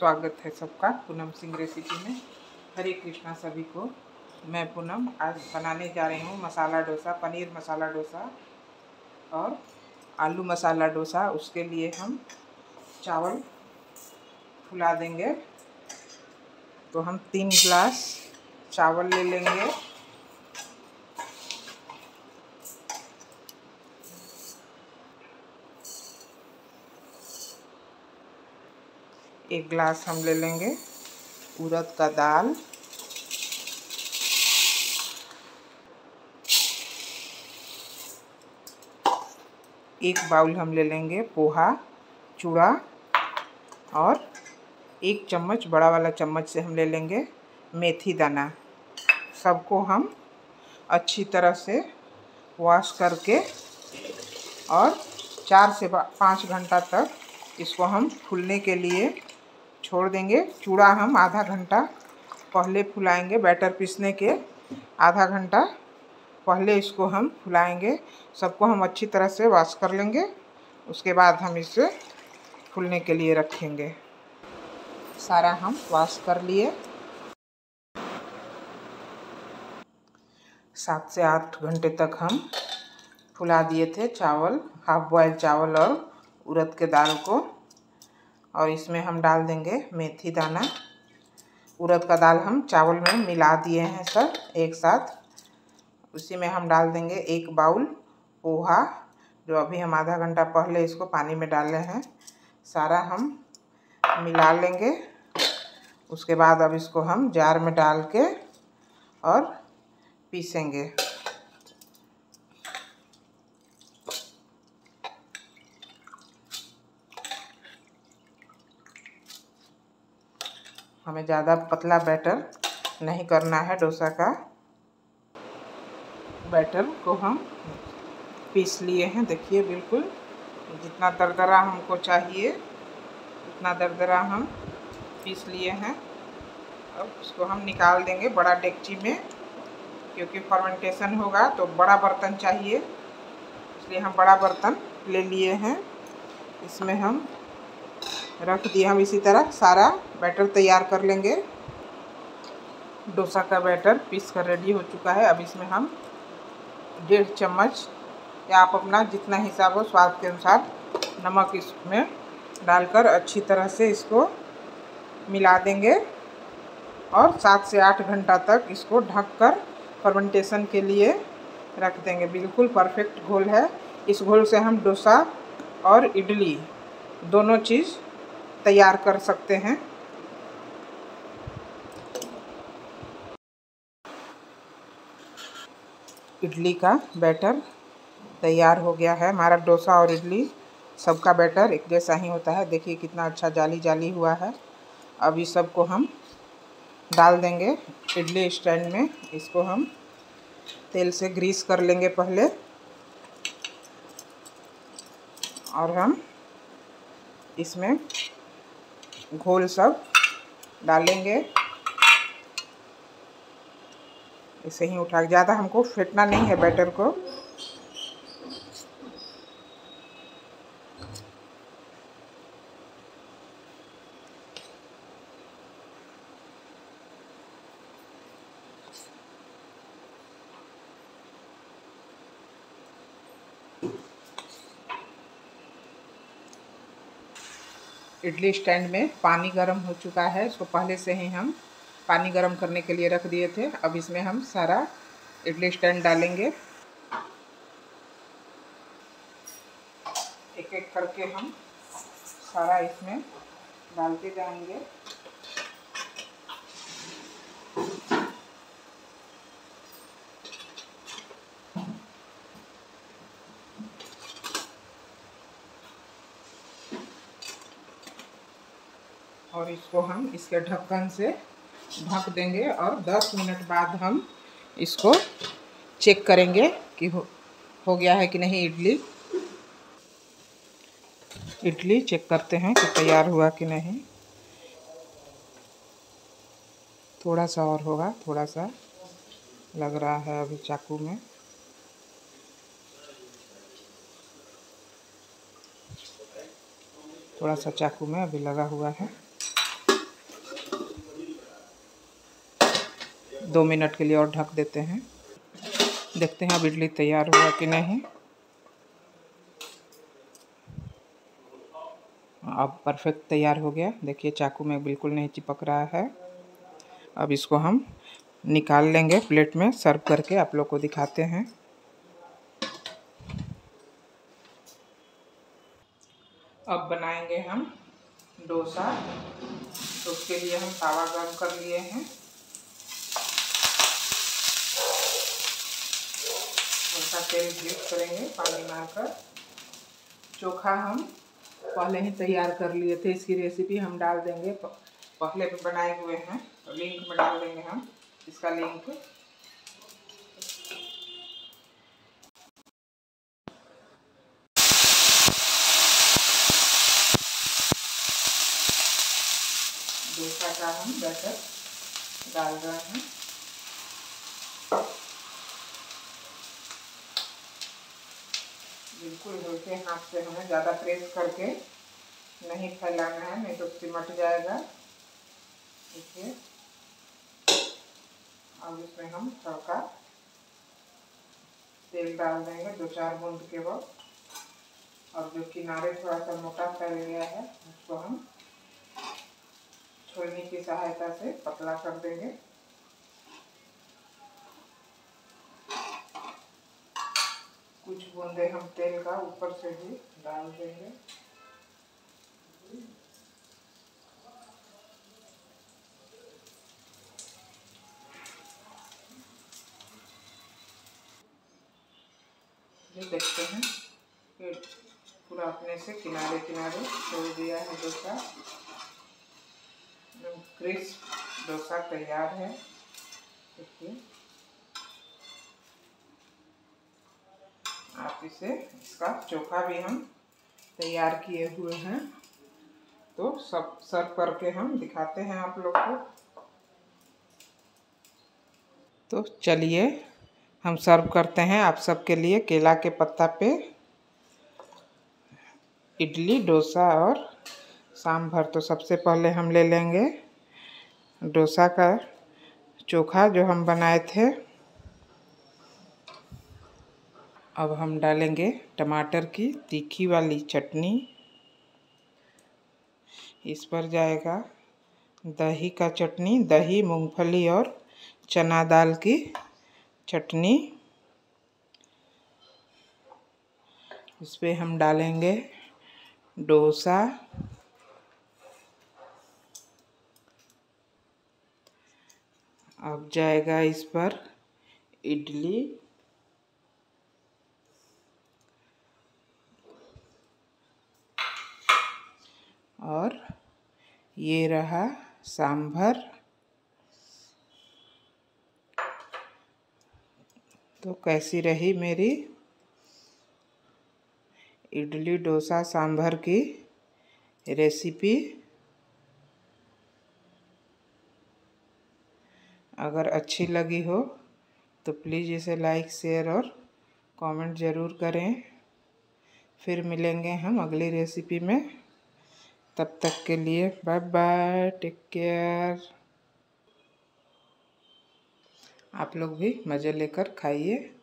स्वागत है सबका पूनम सिंह रेसिपी में। हरे कृष्णा सभी को। मैं पूनम आज बनाने जा रही हूँ मसाला डोसा, पनीर मसाला डोसा और आलू मसाला डोसा। उसके लिए हम चावल फुला देंगे। तो हम 3 गिलास चावल ले लेंगे। एक गिलास हम ले लेंगे उड़द का दाल, एक बाउल हम ले लेंगे पोहा चूड़ा, और 1 चम्मच बड़ा वाला चम्मच से हम ले लेंगे मेथी दाना। सबको हम अच्छी तरह से वॉश करके और 4 से 5 घंटा तक इसको हम फूलने के लिए छोड़ देंगे। चूड़ा हम आधा घंटा पहले फुलाएंगे, बैटर पीसने के आधा घंटा पहले इसको हम फुलाएंगे। सबको हम अच्छी तरह से वॉश कर लेंगे, उसके बाद हम इसे फूलने के लिए रखेंगे। सारा हम वॉश कर लिए। 7 से 8 घंटे तक हम फुला दिए थे चावल, हाफ बॉयल चावल और उड़द के दाल को। और इसमें हम डाल देंगे मेथी दाना। उड़द का दाल हम चावल में मिला दिए हैं सब एक साथ। उसी में हम डाल देंगे 1 बाउल पोहा, जो अभी हम आधा घंटा पहले इसको पानी में डाले हैं। सारा हम मिला लेंगे। उसके बाद अब इसको हम जार में डाल के और पीसेंगे। हमें ज़्यादा पतला बैटर नहीं करना है। डोसा का बैटर को हम पीस लिए हैं। देखिए बिल्कुल जितना दरदरा हमको चाहिए उतना दरदरा हम पीस लिए हैं। अब उसको हम निकाल देंगे बड़ा डेगची में, क्योंकि फर्मेंटेशन होगा तो बड़ा बर्तन चाहिए, इसलिए हम बड़ा बर्तन ले लिए हैं। इसमें हम रख दिए। हम इसी तरह सारा बैटर तैयार कर लेंगे। डोसा का बैटर पीस कर रेडी हो चुका है। अब इसमें हम 1.5 चम्मच या आप अपना जितना हिसाब हो स्वाद के अनुसार नमक इसमें डालकर अच्छी तरह से इसको मिला देंगे और 7 से 8 घंटा तक इसको ढककर फर्मेंटेशन के लिए रख देंगे। बिल्कुल परफेक्ट घोल है। इस घोल से हम डोसा और इडली दोनों चीज़ तैयार कर सकते हैं। इडली का बैटर तैयार हो गया है। हमारा डोसा और इडली सबका बैटर एक जैसा ही होता है। देखिए कितना अच्छा जाली जाली हुआ है। अब इस सबको हम डाल देंगे इडली स्टैंड में। इसको हम तेल से ग्रीस कर लेंगे पहले, और हम इसमें घोल सब डालेंगे। इसे ही उठा, ज़्यादा हमको फेंटना नहीं है बैटर को। इडली स्टैंड में पानी गर्म हो चुका है। इसको पहले से ही हम पानी गर्म करने के लिए रख दिए थे। अब इसमें हम सारा इडली स्टैंड डालेंगे। एक एक करके हम सारा इसमें डालते जाएंगे। और इसको हम इसके ढक्कन से ढक देंगे और 10 मिनट बाद हम इसको चेक करेंगे कि हो गया है कि नहीं। इडली चेक करते हैं कि तैयार हुआ कि नहीं। थोड़ा सा और होगा, थोड़ा सा लग रहा है अभी चाकू में। थोड़ा सा चाकू में अभी लगा हुआ है। 2 मिनट के लिए और ढक देते हैं। देखते हैं अब इडली तैयार हुआ कि नहीं। अब परफेक्ट तैयार हो गया। देखिए चाकू में बिल्कुल नहीं चिपक रहा है। अब इसको हम निकाल लेंगे प्लेट में, सर्व करके आप लोग को दिखाते हैं। अब बनाएंगे हम डोसा। तो उसके लिए हम तवा गर्म कर लिए हैं। थोड़ा तेल ग्रीस करेंगे पानी मारकर। चोखा हम पहले ही तैयार कर लिए थे, इसकी रेसिपी हम डाल देंगे, पहले भी बनाए हुए हैं, तो लिंक में डाल देंगे हम इसका लिंक। डोसा का हम बैटर डाल रहे हैं। बिल्कुल हल्के हाथ से हमें ज़्यादा प्रेस करके नहीं फैलाना है, नहीं तो सिमट जाएगा। देखिए अब इसमें हम तड़का तेल डाल देंगे 2-4 बूंद के बाद। और जो किनारे थोड़ा सा मोटा फैल गया है उसको हम छोलनी की सहायता से पतला कर देंगे। कुछ बूंदे हम तेल का ऊपर से भी डाल देंगे। ये देखते हैं कि पूरा अपने से किनारे किनारे छोड़ दिया है डोसा। क्रिस्प डोसा तैयार है। देखिए आप इसका चोखा भी हम तैयार किए हुए हैं, तो सब सर्व करके हम दिखाते हैं आप लोग को। तो चलिए हम सर्व करते हैं आप सबके लिए केला के पत्ता पे इडली, डोसा और सांभर। तो सबसे पहले हम ले लेंगे डोसा का चोखा जो हम बनाए थे। अब हम डालेंगे टमाटर की तीखी वाली चटनी। इस पर जाएगा दही का चटनी, दही, मूंगफली और चना दाल की चटनी। इस पे हम डालेंगे डोसा। अब जाएगा इस पर इडली और ये रहा सांभर। तो कैसी रही मेरी इडली, डोसा, सांभर की रेसिपी। अगर अच्छी लगी हो तो प्लीज़ इसे लाइक, शेयर और कमेंट ज़रूर करें। फिर मिलेंगे हम अगली रेसिपी में। तब तक के लिए बाय बाय, टेक केयर। आप लोग भी मज़े लेकर खाइए।